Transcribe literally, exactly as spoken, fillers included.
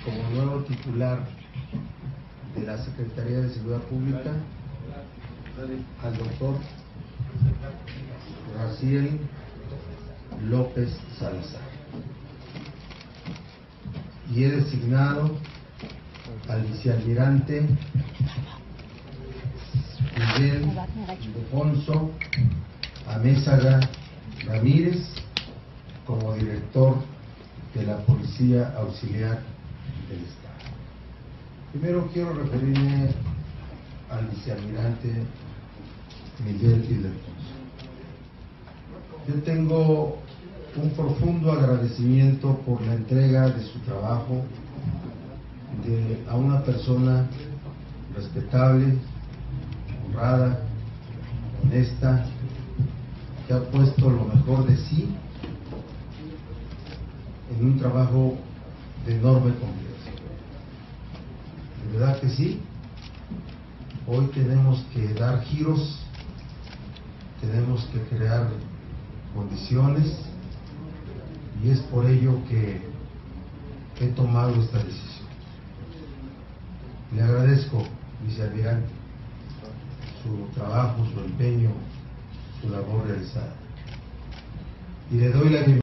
como nuevo titular de la Secretaría de Seguridad Pública al doctor Raciel López Salazar, y he designado al vicealmirante Miguel Ildefonso Amézaga Ramírez como director de la Policía Auxiliar del Estado. Primero quiero referirme al vicealmirante Miguel Ildefonso. Yo tengo un profundo agradecimiento por la entrega de su trabajo de, a una persona respetable, honrada, honesta, que ha puesto lo mejor de sí en un trabajo de enorme complejidad. De verdad que sí, hoy tenemos que dar giros, tenemos que crear condiciones, y es por ello que he tomado esta decisión. Le agradezco, vicealmirante, su trabajo, su empeño, su labor realizada, y le doy la bienvenida.